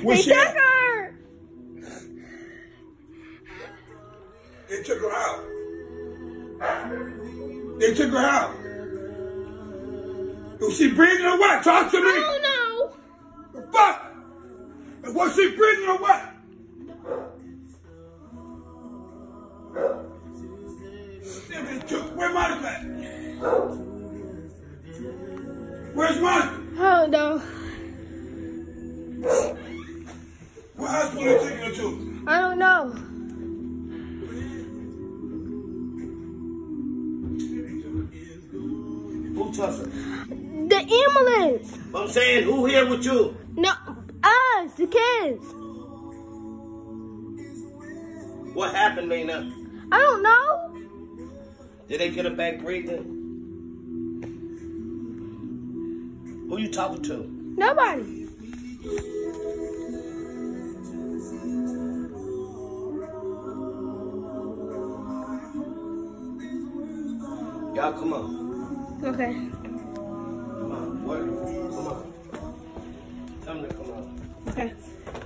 They took her. They took her out. They took her out. Was she breathing or what? Talk to me. I don't know. The fuck? Was she breathing or what? Where's Monica at? Where's Monica? I don't know. What hospital are they taking her to? I don't know. Who touched her? The ambulance. I'm saying, who here with you? No, us, the kids. What happened, Lena? I don't know. Did they get her back breathing? Who you talking to? Nobody. Y'all, come on. Okay. Come on. What? Come on. Tell them to come on. Okay.